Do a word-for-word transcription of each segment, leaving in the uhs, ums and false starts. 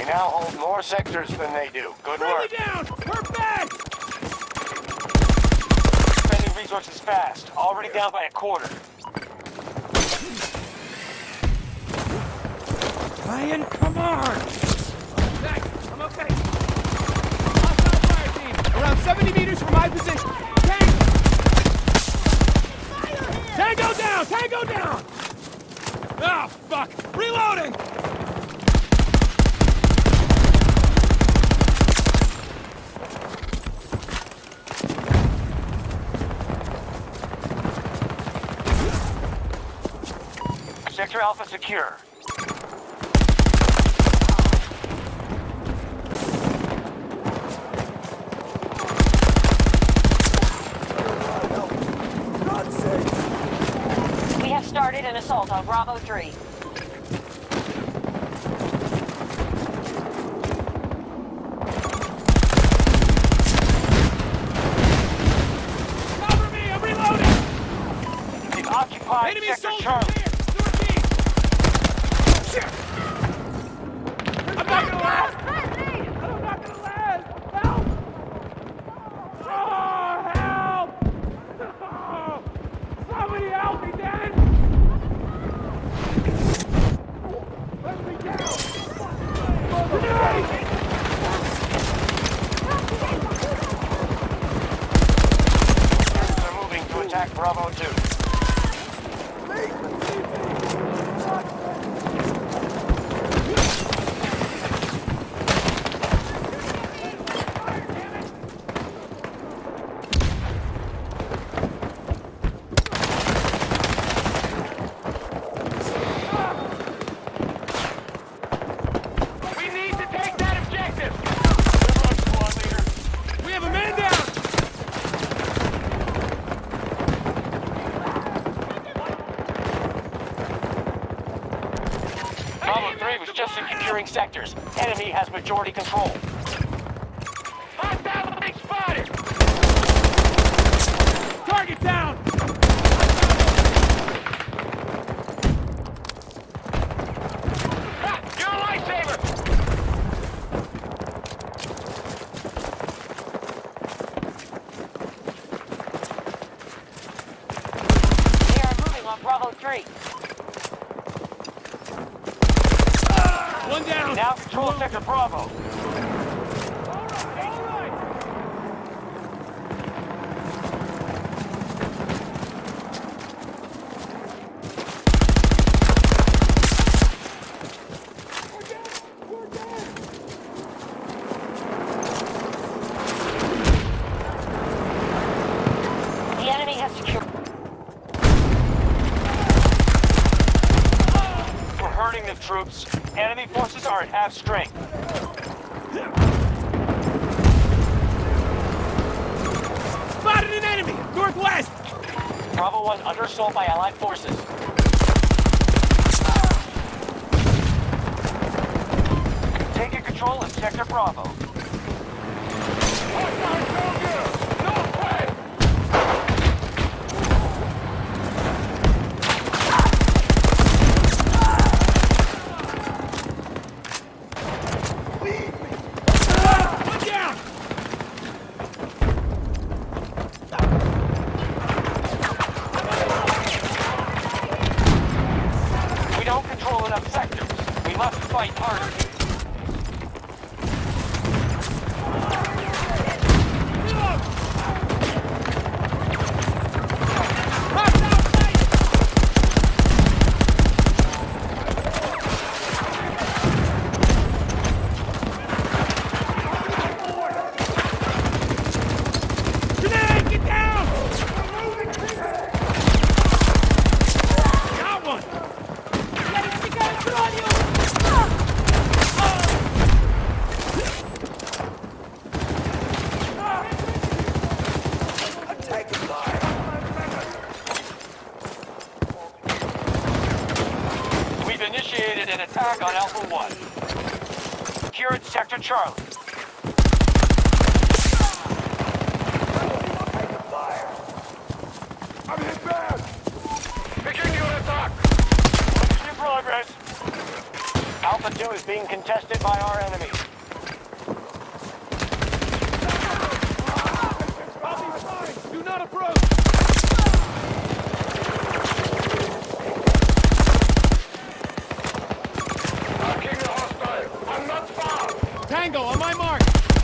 We now hold more sectors than they do. Good Friendly work. down! We're back! Spending resources fast. Already down by a quarter. Ryan, come on! Thanks, I'm okay. Hostile fire team, around seventy meters from my position. Tank! Tango down! Tango down! Ah, fuck! Reloading! Sector Alpha secure. We have started an assault on Bravo three. Cover me! I'm reloading! We've occupied Enemy Sector soldier Charlie. here! Shit! I'm not gonna last! I'm not gonna last! Help! Oh, help! Oh, somebody help me, Dan! Let me down! Grenade! They're moving to attack Bravo two. We need to take that objective! Good luck, squad leader. We have a man down! Bravo three was just securing sectors. Enemy has majority control. Hostile enemy spotted! Target down! Ah, you're a lifesaver! They are moving on Bravo three. One down! Now control Sector Bravo. All right, all right! The enemy has secured. We're hurting the troops. Enemy forces are at half strength. Spotted an enemy! Northwest! Bravo one under assault by Allied forces. Taking control of Sector Bravo. One down! We don't control enough sectors. We must fight harder. Reload! Hostile sight! Grenade, get down! Got one! We've initiated an attack on Alpha one. Secured Sector Charlie. I'm hit bad! Beginning an attack! In progress. Alpha two two is being contested by our enemy. I'll be fine. Do not approach. Marking the hostile. I'm not far. Tango, on my mark.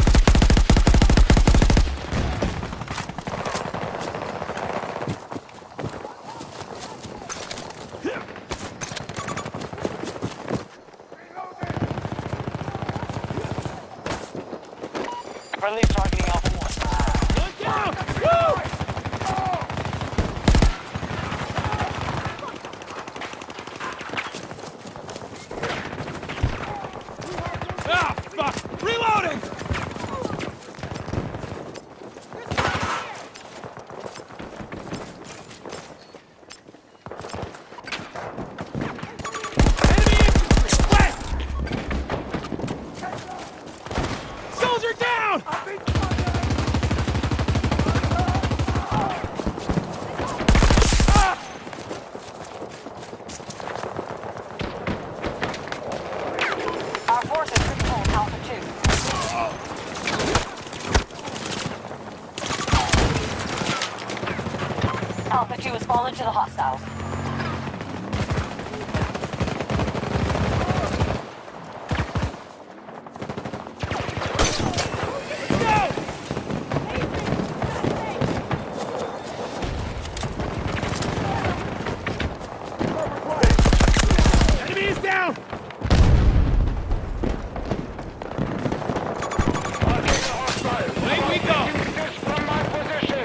Friendly targeting Alpha one. One down. Woo! Ah, fuck! Reloading! Enemy infantry! West! Soldier down! Our forces control Alpha two. Alpha two has fallen to the hostiles. Enemy is down! Marking the hostile. Away we go! This from my position.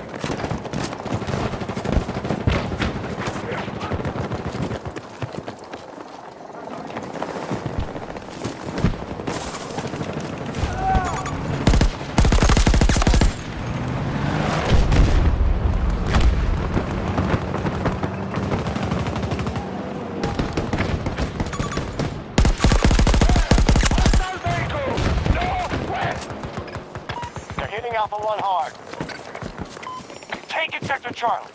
Hostile vehicle. Northwest. They're hitting Alpha one hard. Take it, Sector Charlie.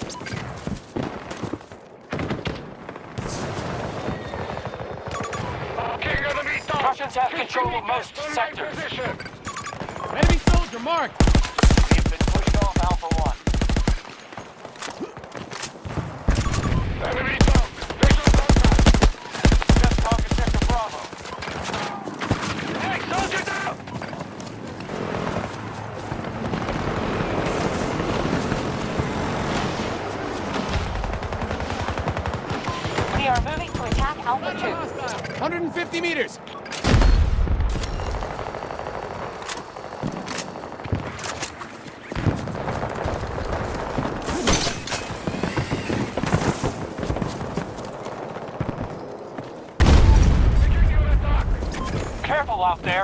King enemy down. Russians have control of most sectors. Enemy soldier marked! We've been pushed off Alpha one. Enemy down. Visual contact. Just conquered Sector Bravo. Hey, soldier down! We are moving to attack Alpha two. one hundred fifty meters! Careful out there.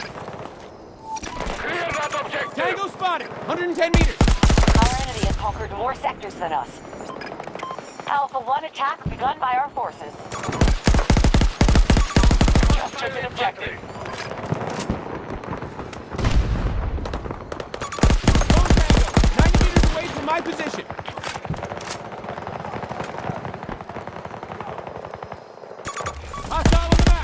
Clear that objective. Tango spotted! one hundred ten meters! Our enemy has conquered more sectors than us. Alpha one attack begun by our forces. Just took an objective. Go Tango! ninety meters away from my position! Hostile on the map!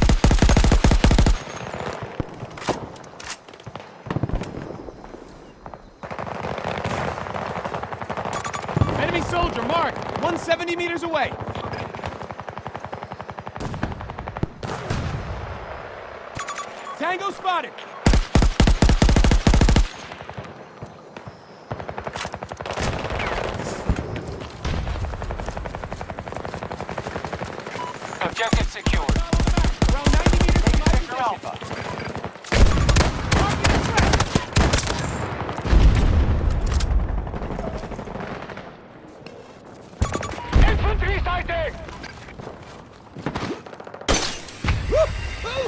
Enemy soldier marked! one hundred seventy meters away! Tango spotted! Objective secured. Around ninety meters from my Sector position! Alpha. Marking the threat! Infantry sighting! Woo! Woo!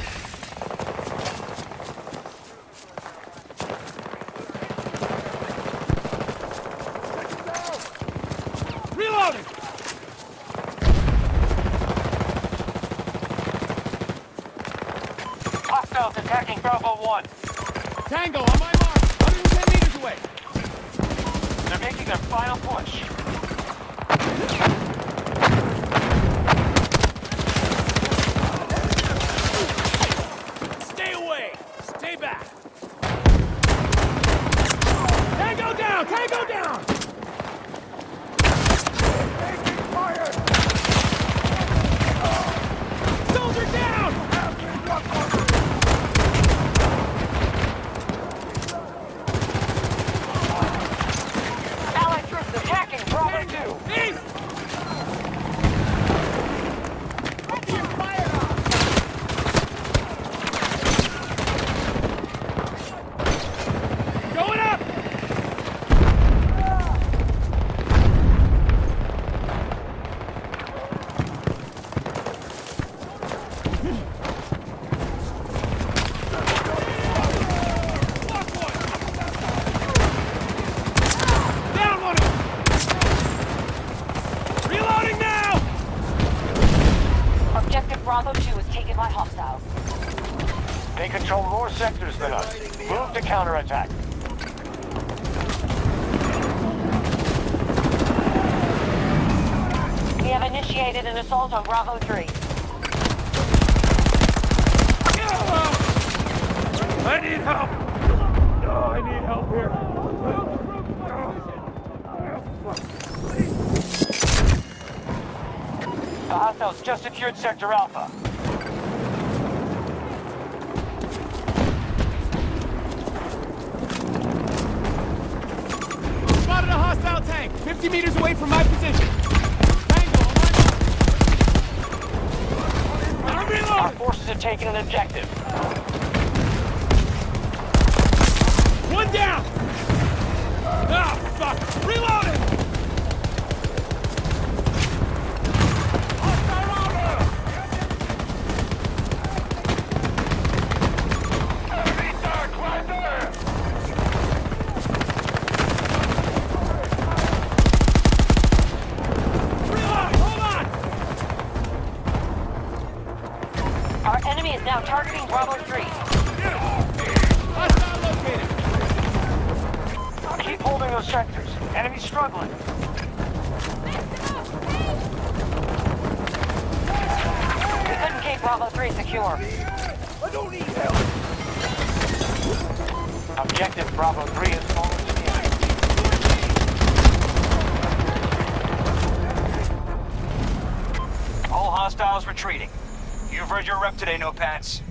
Reloading! Hostiles attacking Bravo one. Tango on my mark! one hundred ten meters away! They're making their final push. Bravo two was taken by hostiles. They control more sectors than us. Move to counterattack. We have initiated an assault on Bravo three. I need help! Oh, I need help here. The hostiles just secured Sector Alpha. Spotted a hostile tank, fifty meters away from my position. Tango, on my mark. I'm reloading! Our forces have taken an objective. One down! Ah, fuck! Reloading! Hostile armor! Enemy tank right there! Reload! Hold on! Our enemy is now targeting Bravo three. Hostile located! Keep holding those sectors. Enemy struggling. We couldn't keep Bravo three secure. I don't need help! Objective Bravo three has fallen to the enemy. All hostiles retreating. You've read your rep today, No Pants.